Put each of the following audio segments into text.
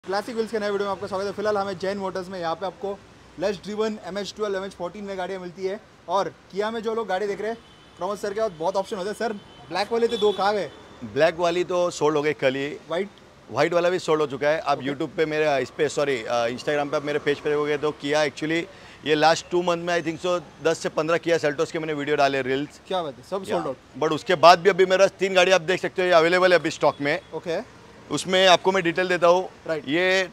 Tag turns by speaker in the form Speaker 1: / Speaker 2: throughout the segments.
Speaker 1: Classic wheels के नए video में आपका स्वागत है। फिलहाल हमें जैन मोटर्स में यहाँ पे आपको लेस ड्रिवन MH12 MH14 में गाड़ियाँ मिलती है। और किया में जो लोग गाड़ी देख रहे हैं प्रमोद सर के बाद बहुत ऑप्शन होते हैं। सर ब्लैक वाले तो दो कहाँ गए?
Speaker 2: ब्लैक वाली तो सोल्ड हो गई कल ही।
Speaker 1: वाइट
Speaker 2: वाला भी सोल्ड हो चुका है। आप यूट्यूब पे मेरे इस पे इंस्टाग्राम पे आप मेरे पेज पे हो गए तो किया एक्चुअली ये लास्ट 2 मंथ में आई थिंक सो 10 से 15 किया सेल्टोस के मैंने वीडियो डाले रील्स।
Speaker 1: क्या बात है, सब सोल्ड आउट।
Speaker 2: बट उसके बाद भी अभी मेरा 3 गाड़ी आप देख सकते हो ये अवेलेबल है अभी स्टॉक में।
Speaker 1: ओके,
Speaker 2: उसमें आपको मैं डिटेल देता हूँ।
Speaker 1: Right.
Speaker 2: ये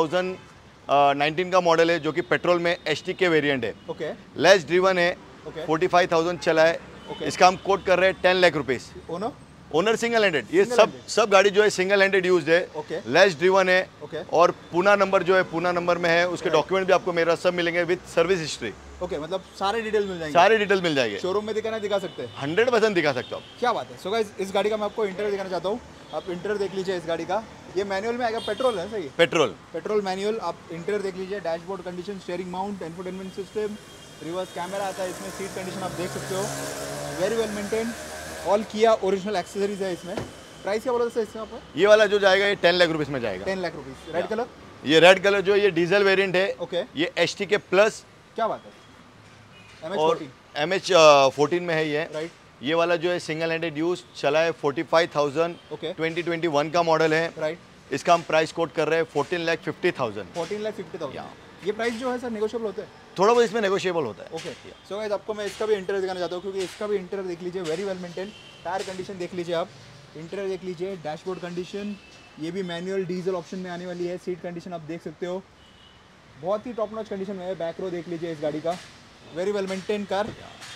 Speaker 2: 2019 का मॉडल है जो कि पेट्रोल में HT के वेरिएंट है।
Speaker 1: ओके,
Speaker 2: लेस ड्रिवन है।
Speaker 1: Okay.
Speaker 2: 45,000 चला है।
Speaker 1: Okay.
Speaker 2: इसका हम कोट कर रहे हैं 10 लाख रुपीज़। Owner single handed. ये सब गाड़ी जो है सिंगल हैंडेड यूज्ड है।
Speaker 1: Okay.
Speaker 2: लेस ड्रिवन है।
Speaker 1: Okay.
Speaker 2: और पूना नंबर जो है पूना नंबर में है। उसके डॉक्यूमेंट भी आपको मेरा सब मिलेंगे विद सर्विस हिस्ट्री।
Speaker 1: ओके, मतलब सारे डिटेल मिल जाएंगे।
Speaker 2: सारे डिटेल मिल जाएंगे।
Speaker 1: शोरूम में दिखाना दिखा सकते हैं।
Speaker 2: 100% दिखा सकते हो आप।
Speaker 1: क्या बात है। सो गाइस इस गाड़ी का मैं आपको इंटीरियर दिखाना चाहता हूँ। आप इंटीरियर देख लीजिए इस गाड़ी का। ये मैनुअल में आएगा, पेट्रोल है सही? Petrol manual. आप इंटीरियर देख लीजिए, dashboard condition, steering mount, infotainment system, reverse camera आता है इसमें, सीट कंडीशन आप देख सकते हो, वेरी वेल मेंटेन। ऑल किया ओरिजिनल एक्सेसरीज है इसमें। प्राइस क्या बोला था इसमें आपको?
Speaker 2: ये वाला जो जाएगा ये 10 लाख रुपीज़ में जाएगा।
Speaker 1: 10 लाख रुपीज़। Red colour?
Speaker 2: ये रेड कलर जो ये डीजल वेरिएंट है।
Speaker 1: ओके,
Speaker 2: ये HT के प्लस।
Speaker 1: क्या बात है।
Speaker 2: और MH14 में है ये।
Speaker 1: राइट।
Speaker 2: ये वाला जो है सिंगल हैंडेड यूज चला है 45,000।
Speaker 1: ओके,
Speaker 2: 2021 का मॉडल है।
Speaker 1: राइट।
Speaker 2: इसका हम प्राइस कोट कर रहे हैं 14,50,000।
Speaker 1: 14,50,000। ये प्राइस जो है सर नेगोशिएबल होता है?
Speaker 2: थोड़ा बहुत इसमें नेगोशिएबल होता है।
Speaker 1: ओके, सो गाइस आपको मैं इसका भी इंटीरियर दिखाना चाहता हूँ क्योंकि इसका भी इंटीरियर देख लीजिए, very well maintain. Tyre condition देख लीजिए आप, इंटीरियर देख लीजिए, डैशबोर्ड कंडीशन, ये भी मैनुअल डीजल ऑप्शन में आने वाली है। सीट कंडीशन आप देख सकते हो, बहुत ही टॉप नॉच कंडीशन में है। बैक रो देख लीजिए इस गाड़ी का, वेरी वेल मेंटेन कार,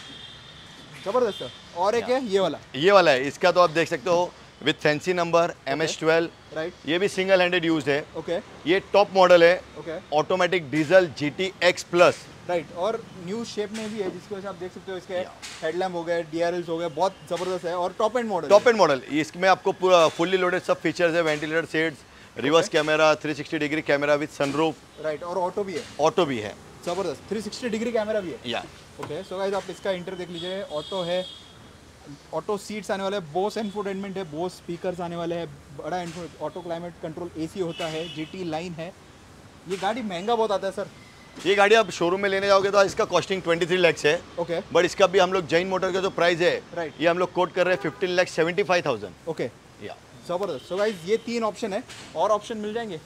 Speaker 1: जबरदस्त है। और एक है ये वाला
Speaker 2: है। इसका तो आप देख सकते हो with fancy number MH12।
Speaker 1: Right.
Speaker 2: ये भी सिंगल हैंडेड यूज है।
Speaker 1: ओके,
Speaker 2: ये टॉप मॉडल है।
Speaker 1: Okay,
Speaker 2: automatic diesel GT-X plus.
Speaker 1: Right. और न्यू शेप में भी है जिसकी वजह से आप देख सकते हो इसके हेडलैम्प हो गए, DRLs हो गए, बहुत जबरदस्त है। और टॉप एंड मॉडल। इसमें आपको पूरा फुल्ली लोडेड सब फीचर्स है, ventilator seats, reverse camera, 360 degree camera with sunroof. Right. और ऑटो भी है। जबरदस्त, 360 डिग्री कैमरा भी है। ओके, सो गाइस आप इसका इंटर देख लीजिए। ऑटो है, ऑटो सीट्स आने वाले हैं, बोस इंफोटेनमेंट है, बोस स्पीकर्स आने वाले हैं, बड़ा ऑटो क्लाइमेट कंट्रोल AC होता है, GT लाइन है। ये गाड़ी महंगा बहुत आता है सर।
Speaker 2: ये गाड़ी आप शोरूम में लेने जाओगे तो इसका कॉस्टिंग 23 लाख है।
Speaker 1: ओके,
Speaker 2: बट इसका भी हम लोग जैन मोटर का जो प्राइस है,
Speaker 1: राइट,
Speaker 2: ये हम लोग कोट कर रहे हैं 15,75,000।
Speaker 1: ओके, जबरदस्त। सो गाइस ये 3 ऑप्शन है, और ऑप्शन मिल जाएंगे।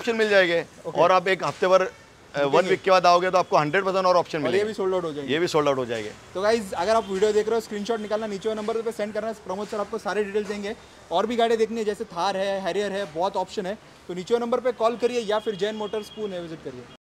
Speaker 1: और आप एक हफ्ते भर 1 वीक के बाद आओगे तो आपको 100% और ऑप्शन मिलेंगे। ये भी सोल्ड आउट हो जाएंगे। तो गाइज अगर आप वीडियो देख रहे हो, स्क्रीनशॉट निकालना, नीचे वाले नंबर पे सेंड करना। प्रमोद सर आपको सारे डिटेल्स देंगे। और भी गाड़ी देखनी है जैसे थार है, हैरियर है, बहुत ऑप्शन है, तो नीचे वाले नंबर पे कॉल करिए या फिर जैन मोटर्स को विजिट करिए।